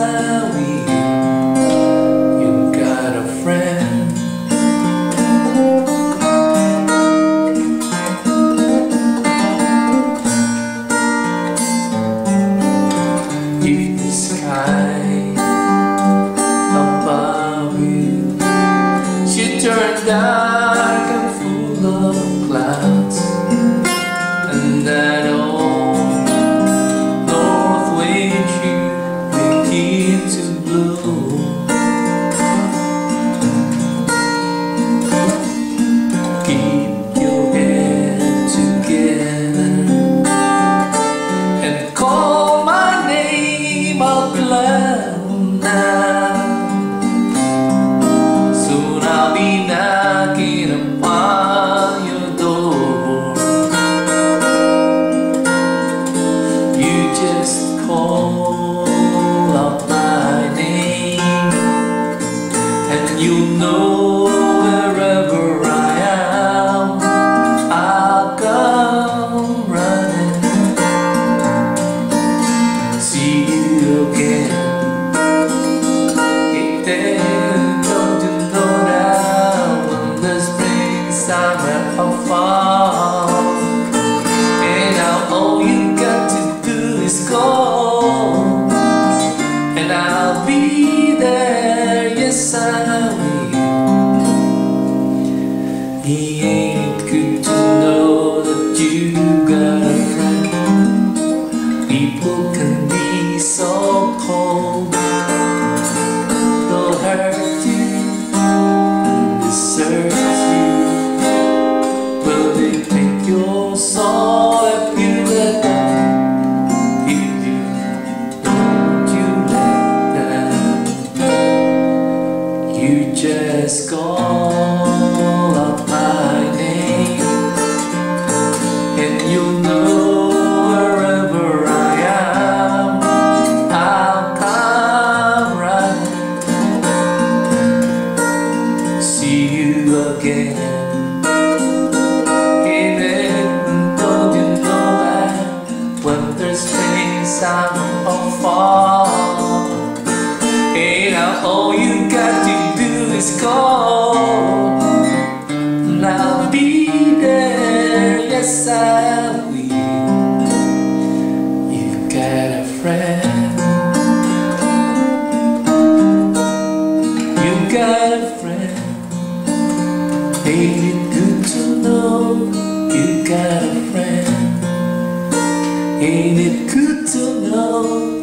I will. You got a friend. If the sky above you should turn dark and full of clouds, and that old north wind should begin to blow, keep your head together and call my name out loud now. Soon I'll be knocking upon your door. You just call out my name, and you'll know wherever I am, I'll come running. See you again. Don't you know that when the springtime will fall, and now all you got to do is call, and I'll be there. Yes, I will. It ain't good to know that you got a friend. People can be so cold, they'll hurt you and desert you. Will they take your soul if you let them? If you don't, you let them. You just call out my name, and you'll know wherever I am, I'll come running. See you again. And don't you know that when there's springtime or fall, and now all you got to do is call, and I'll be there. Yes, I will. You've got a friend. You've got a friend. Ain't it good to know you got a friend? Ain't it good to know